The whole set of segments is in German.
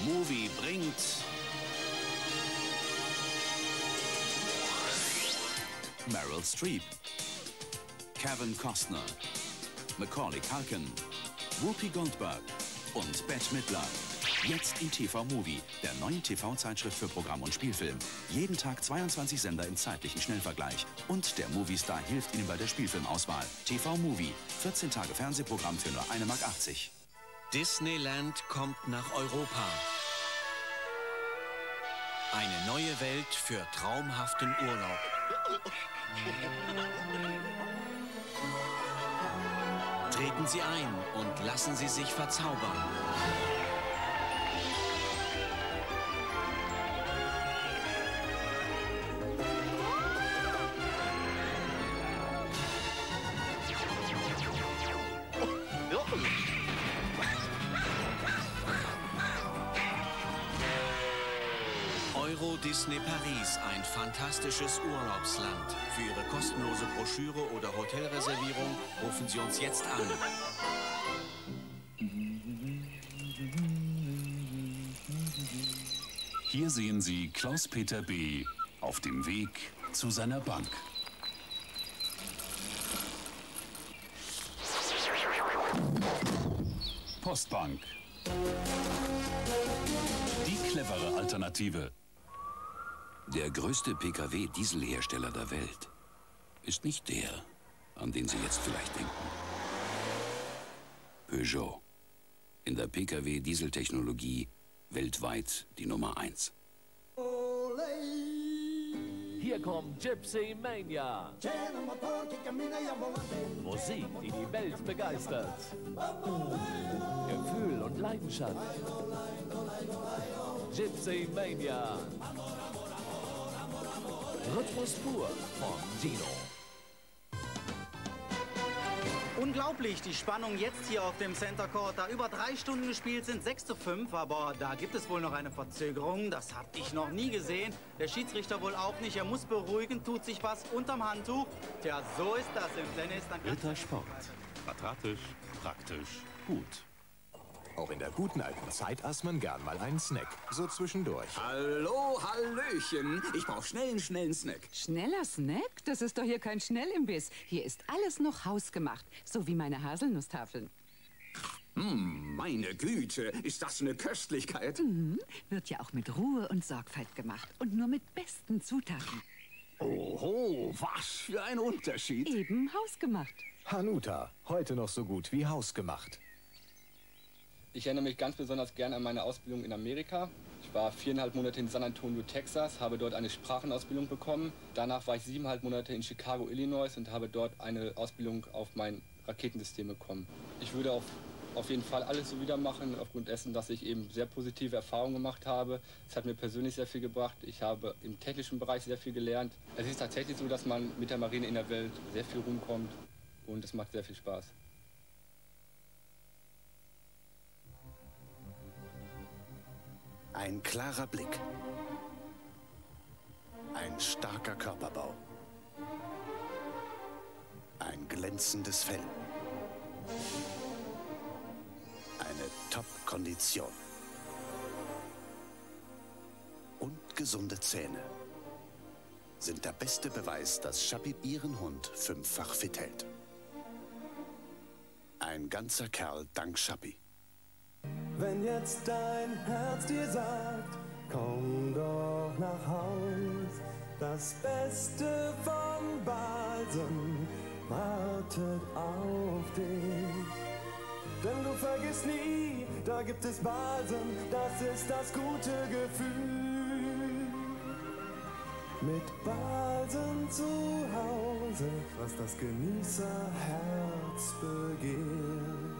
Movie bringt Meryl Streep, Kevin Costner, Macaulay Culkin, Whoopi Goldberg und Bette Midler. Jetzt im TV Movie, der neuen TV-Zeitschrift für Programm und Spielfilm. Jeden Tag 22 Sender im zeitlichen Schnellvergleich. Und der Moviestar hilft Ihnen bei der Spielfilmauswahl. TV Movie, 14 Tage Fernsehprogramm für nur 1,80 Mark. Disneyland kommt nach Europa. Eine neue Welt für traumhaften Urlaub. Treten Sie ein und lassen Sie sich verzaubern. Euro Disney Paris, ein fantastisches Urlaubsland. Für Ihre kostenlose Broschüre oder Hotelreservierung rufen Sie uns jetzt an. Hier sehen Sie Klaus-Peter B. auf dem Weg zu seiner Bank. Postbank. Die clevere Alternative. Der größte Pkw-Dieselhersteller der Welt ist nicht der, an den Sie jetzt vielleicht denken. Peugeot. In der Pkw-Dieseltechnologie weltweit die Nummer 1. Hier kommt Gypsy Mania. Musik, die die Welt begeistert. Gefühl und Leidenschaft. Gypsy Mania. Rhythmus pur von Dino. Unglaublich, die Spannung jetzt hier auf dem Center Court. Da über 3 Stunden gespielt sind, 6:5. Aber da gibt es wohl noch eine Verzögerung. Das habe ich noch nie gesehen. Der Schiedsrichter wohl auch nicht. Er muss beruhigen, tut sich was unterm Handtuch. Tja, so ist das im Tennis. Rittersport. Quadratisch, praktisch, gut. Auch in der guten alten Zeit aß man gern mal einen Snack. So zwischendurch. Hallo, Hallöchen. Ich brauche schnellen Snack. Schneller Snack? Das ist doch hier kein Schnellimbiss. Hier ist alles noch hausgemacht. So wie meine Haselnusstafeln. Meine Güte, ist das eine Köstlichkeit? Wird ja auch mit Ruhe und Sorgfalt gemacht. Und nur mit besten Zutaten. Oho, was für ein Unterschied. Eben hausgemacht. Hanuta, heute noch so gut wie hausgemacht. Ich erinnere mich ganz besonders gern an meine Ausbildung in Amerika. Ich war 4,5 Monate in San Antonio, Texas, habe dort eine Sprachenausbildung bekommen. Danach war ich 7,5 Monate in Chicago, Illinois und habe dort eine Ausbildung auf mein Raketensystem bekommen. Ich würde auf jeden Fall alles so wieder machen, aufgrund dessen, dass ich eben sehr positive Erfahrungen gemacht habe. Es hat mir persönlich sehr viel gebracht. Ich habe im technischen Bereich sehr viel gelernt. Es ist tatsächlich so, dass man mit der Marine in der Welt sehr viel rumkommt und es macht sehr viel Spaß. Ein klarer Blick. Ein starker Körperbau. Ein glänzendes Fell. Eine Top-Kondition. Und gesunde Zähne sind der beste Beweis, dass Chappie Ihren Hund 5-fach fit hält. Ein ganzer Kerl dank Chappie. Wenn jetzt dein Herz dir sagt, komm doch nach Haus, das Beste von Balsam wartet auf dich. Denn du vergisst nie, da gibt es Balsam, das ist das gute Gefühl. Mit Balsam zu Hause, was das Genießerherz begehrt.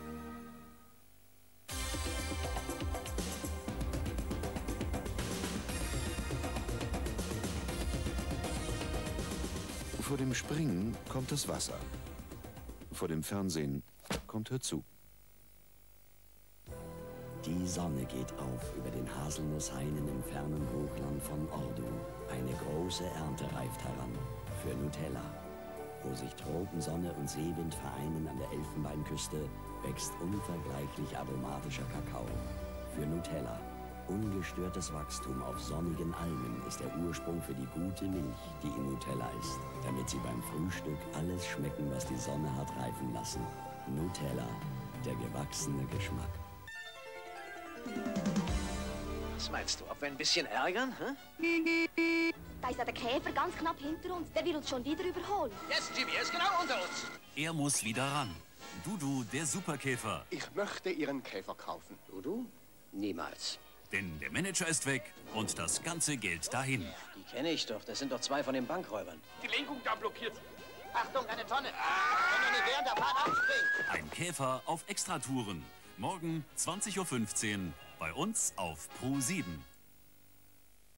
Vor dem Springen kommt das Wasser. Vor dem Fernsehen kommt Hör zu. Die Sonne geht auf über den Haselnusshainen im fernen Hochland von Ordu. Eine große Ernte reift heran für Nutella. Wo sich Tropensonne und Seewind vereinen an der Elfenbeinküste, wächst unvergleichlich aromatischer Kakao. Für Nutella, Ungestörtes Wachstum auf sonnigen Almen ist der Ursprung für die gute Milch, die in Nutella ist, damit Sie beim Frühstück alles schmecken, was die Sonne hat reifen lassen. Nutella, der gewachsene Geschmack. Was meinst du, ob wir ein bisschen ärgern? Hä? Da ist ja der Käfer ganz knapp hinter uns. Der will uns schon wieder überholen. Yes, Jimmy, er ist genau unter uns. Er muss wieder ran. Dudu, der Superkäfer. Ich möchte Ihren Käfer kaufen. Dudu? Niemals. Denn der Manager ist weg und das ganze Geld dahin. Die kenne ich doch. Das sind doch 2 von den Bankräubern. Die Lenkung da blockiert. Achtung, eine Tonne. Wenn er nicht während der Fahrt abspringt. Ein Käfer auf Extratouren. Morgen 20:15 Uhr bei uns auf Pro7.